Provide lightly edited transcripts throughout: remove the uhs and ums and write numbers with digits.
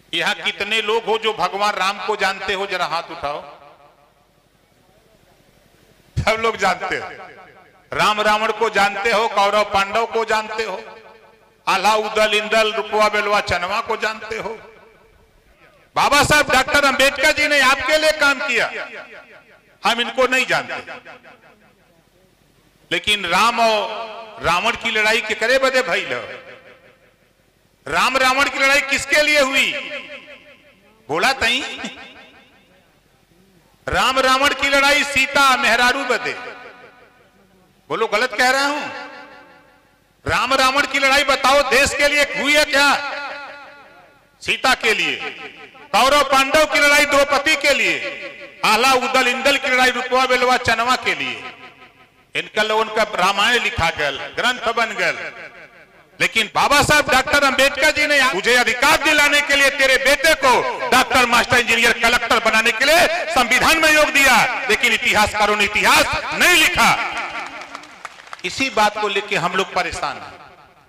यहाँ कितने लोग हो जो भगवान राम को जानते हो? जरा हाथ उठाओ। सब लोग जानते हो। राम रावण को जानते हो, कौरव पांडव को जानते हो, आल्हा उदल इंदल रुपवा बेलवा चनवा को जानते हो। बाबा साहब डॉक्टर अंबेडकर जी ने आपके लिए काम किया, हम इनको नहीं जानते। लेकिन राम और रावण की लड़ाई के करे बदे भाई लो। राम रावण की लड़ाई किसके लिए हुई? बोला तई राम रावण की लड़ाई सीता मेहरारू बदे। बोलो गलत कह रहा हूं? राम रावण की लड़ाई बताओ देश के लिए हुई है क्या? सीता के लिए। कौरव पांडव की लड़ाई द्रौपदी के लिए। आला उदल इंदल की लड़ाई रुपवा बेलवा चनवा के लिए। इनका लोगों का रामायण लिखा गल, ग्रंथ बन गल। लेकिन बाबा साहब डॉक्टर अंबेडकर जी ने मुझे अधिकार दिलाने के लिए तेरे बेटे को डॉक्टर, मास्टर, इंजीनियर, कलेक्टर बनाने के लिए संविधान में योग दिया। लेकिन इतिहासकारों ने इतिहास नहीं लिखा। इसी बात को लेकर हम लोग परेशान हैं।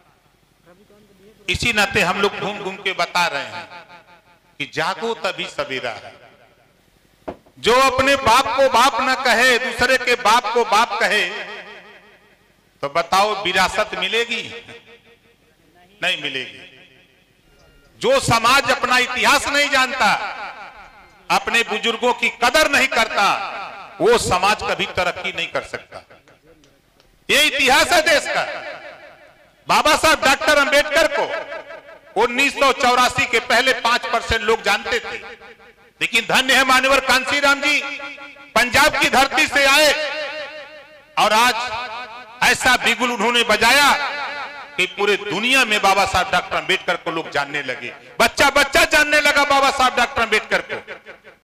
इसी नाते हम लोग घूम घूम के बता रहे हैं कि जागो तभी सवेरा है। जो अपने बाप को बाप न कहे, दूसरे के बाप को बाप कहे, तो बताओ विरासत मिलेगी? नहीं मिलेगी। जो समाज अपना इतिहास नहीं जानता, अपने बुजुर्गों की कदर नहीं करता, वो समाज कभी तरक्की नहीं कर सकता। ये इतिहास है देश का। बाबा साहब डॉक्टर अंबेडकर को 1984 के पहले 5% लोग जानते थे। लेकिन धन्य है मान्यवर कांशीराम जी, पंजाब की धरती से आए और आज ऐसा बिगुल उन्होंने बजाया कि पूरे दुनिया में बाबा साहब डॉक्टर अंबेडकर को लोग जानने लगे। बच्चा बच्चा जानने लगा बाबा साहब डॉक्टर अंबेडकर को।